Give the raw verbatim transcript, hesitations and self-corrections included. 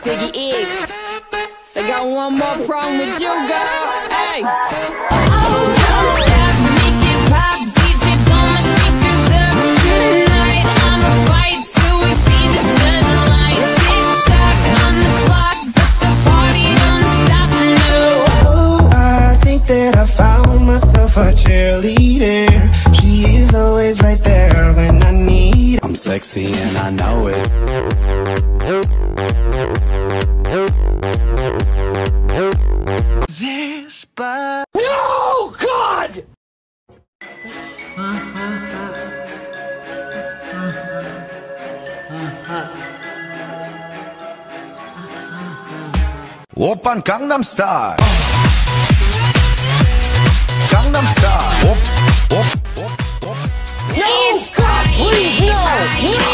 Ziggy X. I got one more problem with you, girl. Hey. Oh, don't stop, make it pop, D J blow my speakers up tonight. I'ma fight till we see the sunlight. Tick tock on the clock, but the party don't stop, no. Oh, I think that I found myself a cheerleader. She is always right there when I need. I'm sexy and I know it. This but No, God! 오빤 강남스타일 강남스타일 옵, 옵, 옵. No, God, please, no, no!